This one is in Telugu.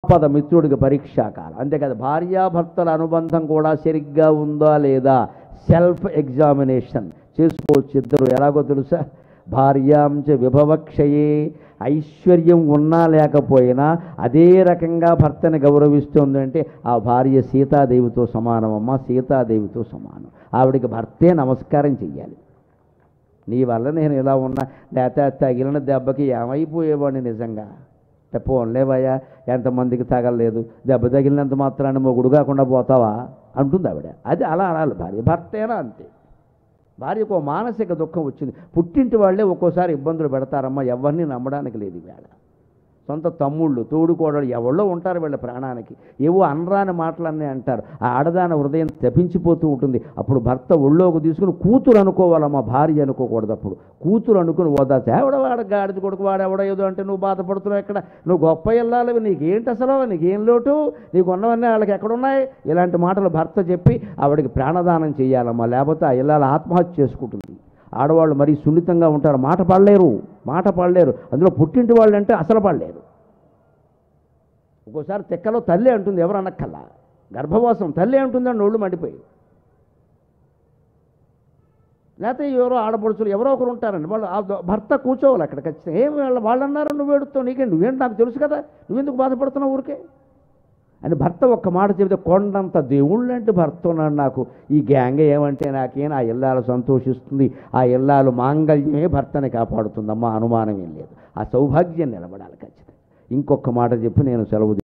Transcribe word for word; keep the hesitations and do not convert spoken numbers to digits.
ఆపద మిత్రుడికి పరీక్షాకాలం. అంతేకాదు భార్యాభర్తల అనుబంధం కూడా సరిగ్గా ఉందా లేదా సెల్ఫ్ ఎగ్జామినేషన్ చేసుకోవచ్చు ఇద్దరు. ఎలాగో తెలుసా? భార్యాంచ విభవక్షయే, ఐశ్వర్యం ఉన్నా లేకపోయినా అదే రకంగా భర్తని గౌరవిస్తుందంటే ఆ భార్య సీతాదేవితో సమానమమ్మ, సీతాదేవితో సమానం. ఆవిడికి భర్తే నమస్కారం చెయ్యాలి. నీ వల్ల నేను ఇలా ఉన్నా, లేకపోతే తగిలిన దెబ్బకి ఏమైపోయేవాడిని నిజంగా. పోన్లేవయ్యా, ఎంతమందికి తగలలేదు, దెబ్బ తగిలినంత మాత్రాన్ని మొగుడు కాకుండా పోతావా అంటుంది ఆవిడ. అది అలా అనాలి భార్య. భర్తేనా అంతే. భార్యకు మానసిక దుఃఖం వచ్చింది. పుట్టింటి వాళ్ళే ఒక్కోసారి ఇబ్బందులు పెడతారమ్మా, ఎవరిని నమ్మడానికి లేదు వేళ. సొంత తమ్ముళ్ళు తోడుకోడలు ఎవళ్ళో ఉంటారు వీళ్ళ ప్రాణానికి. ఏవో అనరాని మాటలన్నీ అంటారు. ఆ ఆడదాని హృదయం తపించిపోతూ ఉంటుంది. అప్పుడు భర్త ఒళ్ళోకి తీసుకుని కూతురు అనుకోవాలమ్మా, భార్య అనుకోకూడదు. అప్పుడు కూతురు అనుకుని ఓదార్చు. ఎవడవాడ గాడిది కొడుకు వాడు ఎవడ ఏదో అంటే నువ్వు బాధపడుతున్నావు ఎక్కడ, నువ్వు గొప్ప ఇల్లాలివి, నీకేంటి అసలు, నీకేం లోటు, నీకు ఉన్నవన్నీ వాళ్ళకి ఎక్కడున్నాయి, ఇలాంటి మాటలు భర్త చెప్పి ఆవిడకి ప్రాణదానం చేయాలమ్మా. లేకపోతే ఆ ఇల్లాలు ఆత్మహత్య చేసుకుంటుంది. ఆడవాళ్ళు మరీ సున్నితంగా ఉంటారు, మాట పడలేరు మాట పడలేరు అందులో పుట్టింటి వాళ్ళు అంటే అసలు పడలేరు. ఒక్కోసారి తెక్కలో తల్లి అంటుంది, ఎవరు అనక్కల్లా, గర్భవాసం తల్లి అంటుందని నోళ్ళు మండిపోయి. లేకపోతే ఎవరో ఆడపడుచులు ఎవరో ఒకరు ఉంటారండి, వాళ్ళు భర్త కూర్చోవాలి అక్కడ ఖచ్చితంగా. ఏం వాళ్ళు వాళ్ళు అన్నారు నువ్వు ఏడుస్తావు, నీకేంటి, నువ్వేంటి నాకు తెలుసు కదా, నువ్వెందుకు బాధపడుతున్నావు ఊరికే అని భర్త ఒక్క మాట చెబితే కొండంత దేవుళ్ళంటే భర్త ఉన్నాడు నాకు, ఈ గ్యాంగ్ ఏమంటే నాకేం, ఆ ఇల్లాలు సంతోషిస్తుంది, ఆ ఇల్లాలు మాంగళ్యమే భర్తని కాపాడుతుందమ్మా, అనుమానం ఏం లేదు. ఆ సౌభాగ్యం నిలబడాలి ఖచ్చితంగా. ఇంకొక మాట చెప్పి నేను సెలవు